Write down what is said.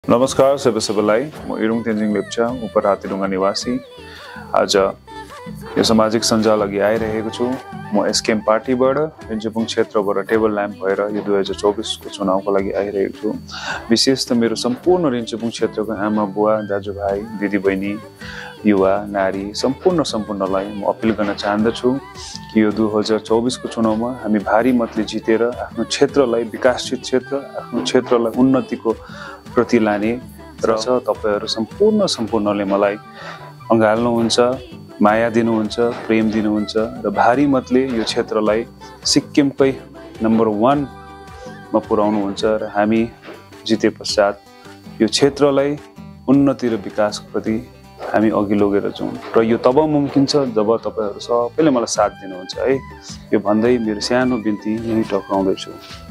नमस्कार सबैलाई म एरुङ तेन्जिङ लेप्चा उपर हातेढुङ्गा निवासी आज यो सामाजिक सञ्जाल अघि आइरहेको छु। म SKM पार्टीबाट रिन्चेङपोङ क्षेत्रबाट टेबल ल्याम्प भएर यो 2024 को चुनावको लागि आइरहेको छु। विशेष त मेरो सम्पूर्ण रिन्चेङपोङ क्षेत्रको आमा बुवा दाजुभाइ दिदीबहिनी युवा नारी सम्पूर्णलाई म अपिल गर्न चाहन्छु कि यो 2024 को चुनावमा हामी भारी मतले जितेर आफ्नो क्षेत्रलाई विकासशील क्षेत्र आफ्नो क्षेत्रलाई उन्नतिको प्रति लाने र तपाईहरु सम्पूर्णले मलाई अँगाल्नुहुन्छ, माया दिनुहुन्छ, प्रेम दिनुहुन्छ र भारी मतले यो क्षेत्रलाई सिक्किमकै नम्बर 1 मा पुर्याउनुहुन्छ र हामी जिते पश्चात यो क्षेत्रलाई उन्नति र विकासको प्रति हामी अघि लगेर जाउँ र यो तब मुमकिन छ जब तपाईहरु सबैले मलाई साथ दिनुहुन्छ है। यो भन्दै मेरो सानो बिन्ती यही टक्राउँदै छु।